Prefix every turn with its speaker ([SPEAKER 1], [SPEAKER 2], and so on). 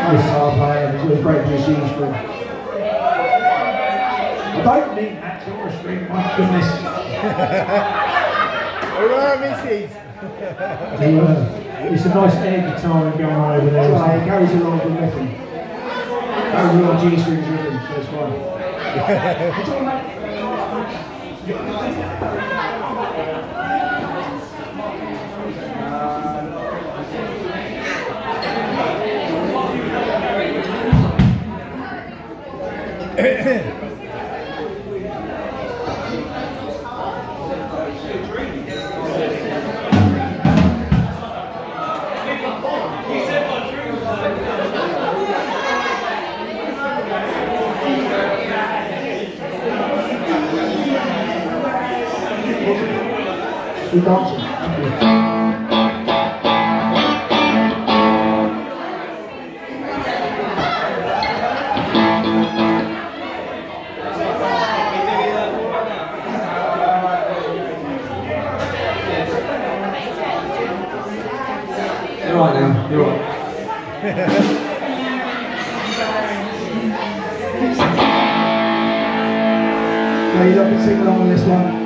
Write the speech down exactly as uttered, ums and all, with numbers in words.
[SPEAKER 1] Nice guitar player, he's always great for his G-string. I don't need that sort of string, my goodness.
[SPEAKER 2] Who are misses?
[SPEAKER 1] It's a nice air guitar going on over there. Oh, he carries a lot of them with him. Carries a lot of G-strings with him, so it's fine. What's all that? We're dancing. Thank you. You're right now, you're right. No, you don't sing along on this one.